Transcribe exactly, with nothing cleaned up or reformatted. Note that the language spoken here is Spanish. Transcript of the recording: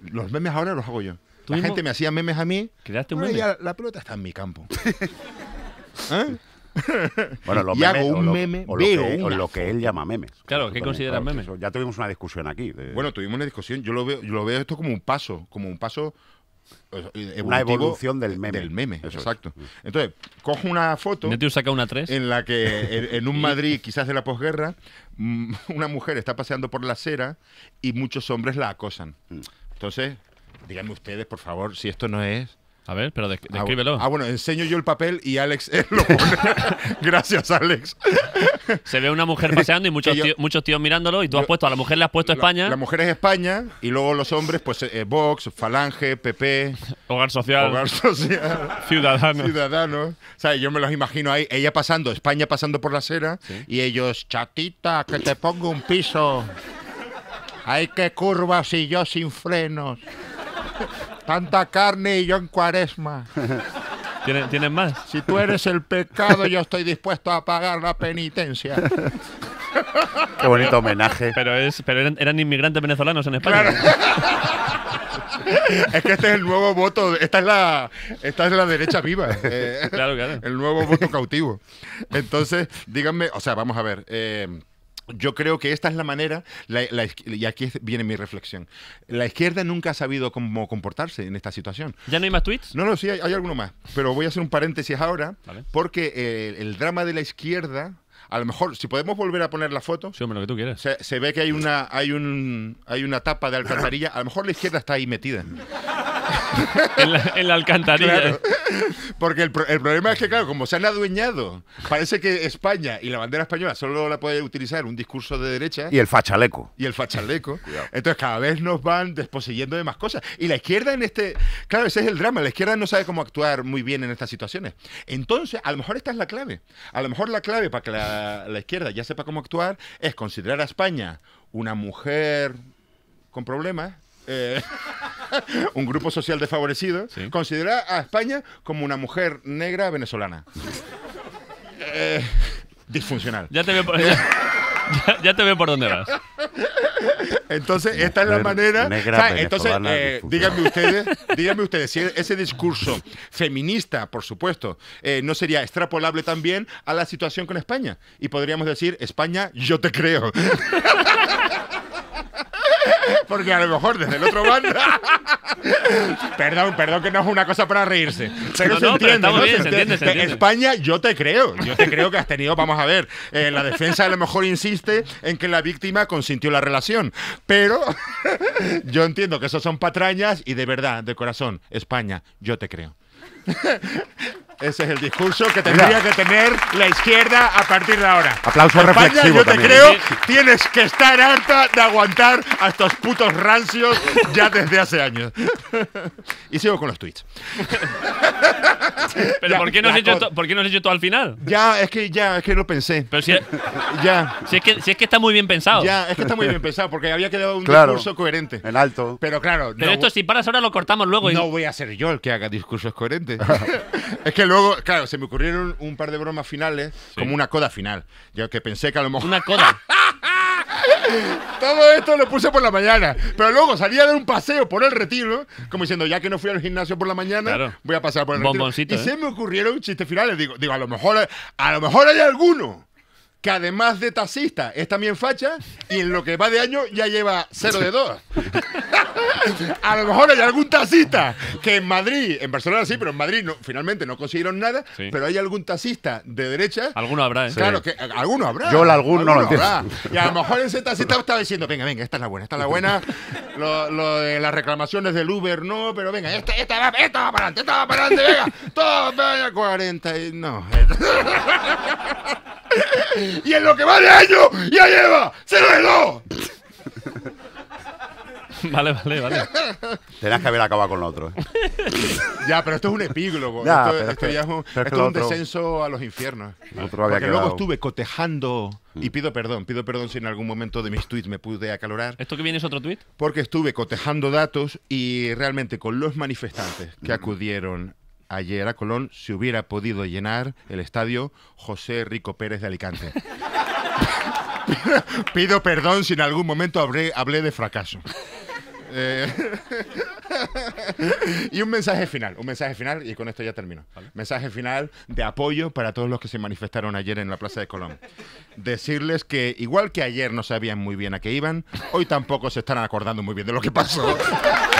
los memes ahora los hago yo. La mismo? gente me hacía memes a mí. ¿Creaste un Bueno, meme? ya la pelota está en mi campo. ¿Eh? Bueno, los y memes, hago un o lo, meme, o lo veo que, o una lo que él foto. llama memes. Claro, Eso ¿qué también, consideras claro, memes? eso- ya tuvimos una discusión aquí. de- Bueno, tuvimos una discusión. Yo lo veo, yo lo veo esto como un paso, como un paso eh, evolutivo Una evolución del meme. Del meme, Eso es. exacto. Entonces, cojo una foto Netiu saca una tres. en la que en, en un Madrid, quizás de la posguerra, mm, una mujer está paseando por la acera y muchos hombres la acosan. Entonces, díganme ustedes, por favor, si esto no es... A ver, pero des- Ah, descríbelo. Ah, bueno, enseño yo el papel y Alex eh, lo pone. Gracias, Alex. Se ve una mujer paseando y muchos, Que yo- tío- muchos tíos mirándolo y tú has Yo- puesto, a la mujer le has puesto La- España, La, mujer es España y luego los hombres, pues eh, Vox, Falange, P P, hogar social, Hogar Social, ciudadano. Ciudadanos. O sea, yo me los imagino ahí, ella pasando, España pasando por la acera y ellos, chatita, que te pongo un piso. Ay, qué curvas y yo sin frenos. Tanta carne y yo en cuaresma. ¿Tienes, ¿Tienes más? Si tú eres el pecado, yo estoy dispuesto a pagar la penitencia. Qué bonito homenaje. Pero es, pero eran, eran inmigrantes venezolanos en España. Es que este es el nuevo voto, esta es la, esta es la derecha viva. eh, Claro, claro. El nuevo voto cautivo. Entonces, díganme, o sea, vamos a ver. eh, yo creo que esta es la manera, la- la izqui- y aquí viene mi reflexión. La izquierda nunca ha sabido cómo comportarse en esta situación. ¿Ya no hay más tweets? No, no, sí, hay, hay alguno más. Pero voy a hacer un paréntesis ahora, Vale. porque eh, el drama de la izquierda, a lo mejor, si podemos volver a poner la foto, Sí, hombre, lo que tú quieras. se, se ve que hay una, hay, un, hay una tapa de alcantarilla. A lo mejor la izquierda está ahí metida. En la, en la alcantarilla. Claro. Porque el, pro- el problema es que, claro, como se han adueñado, parece que España y la bandera española solo la puede utilizar un discurso de derecha Y el fachaleco. y el fachaleco. Entonces cada vez nos van desposeyendo de más cosas. Y la izquierda en este... Claro, ese es el drama. La izquierda no sabe cómo actuar muy bien en estas situaciones. Entonces, a lo mejor esta es la clave. A lo mejor la clave para que la, la izquierda ya sepa cómo actuar es considerar a España una mujer con problemas. eh, un grupo social desfavorecido. Sí. Considerar a España como una mujer negra venezolana. Eh, disfuncional. Ya te veo por, ya, ya- ya te veo por dónde vas. Entonces, esta es la Mujer manera. negra o sea, entonces, venezolana eh, disfuncional. díganme ustedes, díganme ustedes, si ese discurso feminista, por supuesto, eh, no sería extrapolable también a la situación con España. Y podríamos decir, España, yo te creo. Porque a lo mejor desde el otro bando. Perdón, perdón que no es una cosa para reírse. Pero No, se no, pero entiende, estamos ¿no? bien, Se se entiende, se entiende. España, yo te creo. Yo te creo que has tenido, vamos a ver, eh, la defensa a lo mejor insiste en que la víctima consintió la relación. Pero yo entiendo que eso son patrañas y de verdad, de corazón, España, yo te creo. Ese es el discurso que tendría que tener la izquierda a partir de ahora. Aplauso España, reflexivo yo te también. creo, tienes que estar harta de aguantar a estos putos rancios ya desde hace años. Y sigo con los tweets. Pero Ya, ¿por, qué no has la hecho co- esto, ¿por qué no has hecho esto al final? Ya, es que ya, es que lo pensé. Pero si, Ya, si es, que, si es que está muy bien pensado. ya, es que está muy bien pensado porque había quedado un Claro. discurso coherente. En alto. Pero claro, Pero no, esto, si paras ahora, lo cortamos luego. Y, no voy a ser yo el que haga discursos coherentes. Es que luego, claro, se me ocurrieron un par de bromas finales, como una coda final. Yo que pensé que a lo mejor... Una coda. Todo esto lo puse por la mañana. Pero luego salía a dar un paseo por el Retiro, como diciendo, ya que no fui al gimnasio por la mañana, Claro. voy a pasar por el Bomboncito, Retiro. Y ¿eh? se me ocurrieron chistes finales. Digo, digo a lo mejor, a lo mejor hay alguno que además de taxista es también facha y en lo que va de año ya lleva cero de dos. A lo mejor hay algún taxista que en Madrid, en Barcelona sí, pero en Madrid no, finalmente no consiguieron nada, Sí. pero hay algún taxista de derecha. Alguno habrá, ¿eh? Claro, que alguno habrá. Yo el algún no lo entiendo. habrá. Y a lo mejor ese taxista estaba diciendo, venga, venga, esta es la buena, esta es la buena. Lo, lo de las reclamaciones del Uber, no, pero venga, esta, esta, va, esta va para adelante, esta va para adelante, venga. Todo, venga, cuarenta y no. Y en lo que va de año, ya lleva cero de dos. Vale, vale, vale. Tenías que haber acabado con lo otro. ¿eh? Ya, pero esto es un epílogo. Ya, esto pero esto es que- ya es un, pero es que esto es lo un otro- descenso a los infiernos. Lo otro había Porque luego quedado- estuve cotejando, y pido perdón, pido perdón si en algún momento de mis tweets me pude acalorar, ¿Esto que viene es otro tuit? porque estuve cotejando datos y realmente con los manifestantes que acudieron ayer a Colón se hubiera podido llenar el estadio José Rico Pérez de Alicante. Pido perdón si en algún momento hablé, hablé de fracaso. Eh, y un mensaje final, un mensaje final, y con esto ya termino. Vale. Mensaje final de apoyo para todos los que se manifestaron ayer en la Plaza de Colón. Decirles que, igual que ayer no sabían muy bien a qué iban, hoy tampoco se están acordando muy bien de lo que pasó.